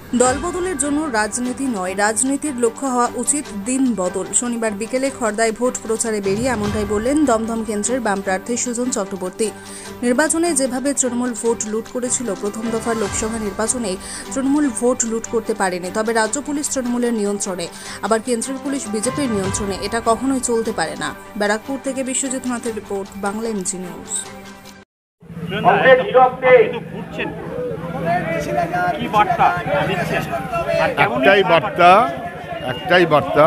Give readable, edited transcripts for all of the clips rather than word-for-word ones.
দলবদলের জন্য রাজনীতি নয়, রাজনীতির লক্ষ্য হওয়া উচিত দিন বদল। শনিবার বিকেলে খড়দায় ভোট প্রচারে বেরিয়ে এমনটাই বললেন দমদম কেন্দ্রের বাম প্রার্থী সুজন চক্রবর্তী। নির্বাচনে যেভাবে তৃণমূল ভোট লুট করেছিল, প্রথম দফার লোকসভা নির্বাচনে তৃণমূল ভোট লুট করতে পারেনি। তবে রাজ্য পুলিশ তৃণমূলের নিয়ন্ত্রণে, আবার কেন্দ্রের পুলিশ বিজেপির নিয়ন্ত্রণে, এটা কখনোই চলতে পারে না। ব্যারাকপুর থেকে বিশ্বজিৎ নাথের রিপোর্ট, বাংলা এমজি নিউজ। একটাই বার্তা,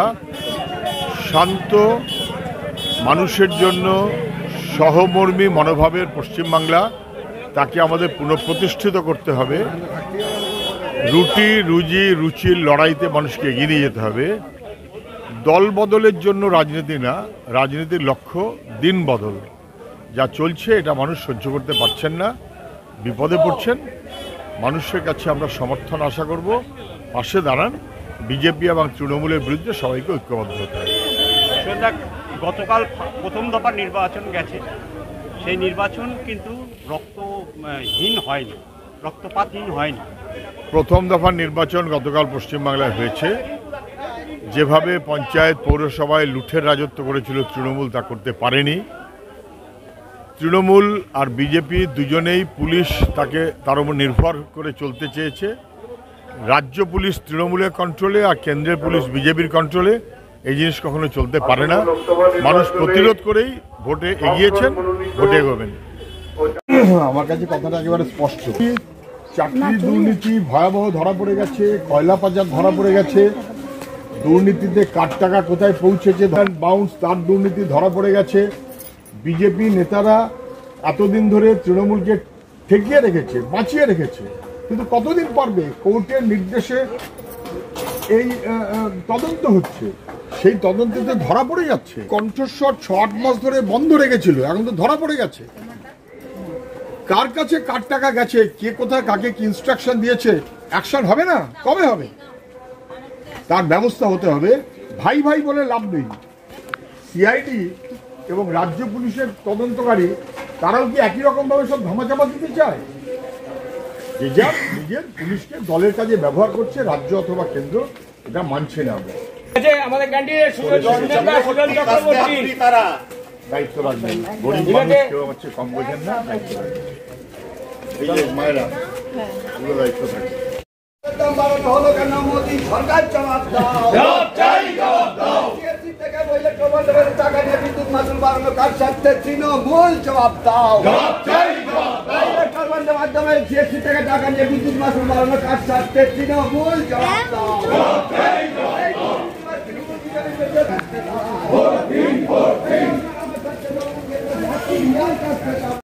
শান্ত মানুষের জন্য সহমর্মী মনোভাবের পশ্চিমবাংলা, তাকে আমাদের পুনঃপ্রতিষ্ঠিত করতে হবে। রুটি রুজি রুচির লড়াইতে মানুষকে এগিয়ে নিয়ে যেতে হবে। দল বদলের জন্য রাজনীতি না, রাজনীতির লক্ষ্য দিন বদল। যা চলছে এটা মানুষ সহ্য করতে পারছেন না, বিপদে পড়ছেন। মানুষের কাছে আমরা সমর্থন আশা করব, পাশে দাঁড়ান। বিজেপি এবং তৃণমূলের বিরুদ্ধে সবাইকে ঐক্যবদ্ধ হতে হবে। গতকাল প্রথম দফার নির্বাচন গেছে, সেই নির্বাচন কিন্তু রক্তহীন হয়নি, রক্তপাতহীন হয়নি। প্রথম দফার নির্বাচন গতকাল পশ্চিমবাংলায় হয়েছে। যেভাবে পঞ্চায়েত পৌরসভায় লুঠের রাজত্ব করেছিল তৃণমূল, তা করতে পারেনি। তৃণমূল আর বিজেপি দুজনেই, পুলিশ তার উপর নির্ভর করে চলতে চেয়েছে। রাজ্য পুলিশ তৃণমূলের কন্ট্রোলে আর কেন্দ্রের পুলিশ বিজেপির কন্ট্রোলে। এই জিনিস কখনো চলতে পারে না। মানুষ প্রতিরোধ করেই ভোটে এগিয়েছেন, ভোটে এগোবেন। আমার কাছে কথাটা একেবারে স্পষ্ট। চাকরি দুর্নীতি ভয়াবহ ধরা পড়ে গেছে, কয়লা পাচার ধরা পড়ে গেছে, দুর্নীতিতে কার টাকা কোথায় পৌঁছেছে, বাউন্স তার দুর্নীতি ধরা পড়ে গেছে। বিজেপি নেতারা এতদিন ধরে তৃণমূলকে ঠেকিয়ে রেখেছে, বাঁচিয়ে রেখেছে, কিন্তু কতদিন পারবে? কোর্টের নির্দেশে এই তদন্ত হচ্ছে, সেই তদন্তে ধরা পড়ে যাচ্ছে। কণ্ঠস্বর 6-8 মাস ধরে বন্ধ রেখেছিল, এখন তো ধরা পড়ে গেছে। কার কাছে কার টাকা গেছে, কে কোথায় কাকে কি ইনস্ট্রাকশন দিয়েছে, অ্যাকশন হবে না? কবে হবে? তার ব্যবস্থা হতে হবে। ভাই ভাই বলে লাভ নেই। সিআইডি এবং রাজ্য পুলিশের তদন্তকারী তারাও কি একই রকম ভাবে সব ধামাচাপা দিতে চায়? নিজের পুলিশকে দলের কাজে ব্যবহার করছে রাজ্য অথবা কেন্দ্র, এটা মানছে না। আমাদের ক্যান্ডিডেট দায়িত্ব রাখবেন। গরিব মানুষ কেউ হচ্ছে কম বোঝেন না, দায়িত্ব রাখবেন। এই যে মায়েরা, পুরো দায়িত্ব থাকে। সরকার জবাব দাও, টাকা নিয়ে বিদ্যুৎ মাসুল বাড়ানো কার স্বার্থে? তৃণমূল জবাব দাও। মাধ্যমে জিএসটি থেকে টাকা নিয়ে বিদ্যুৎ মাসুল বাড়ানো কার স্বার্থে? তৃণমূল জবাব দাও।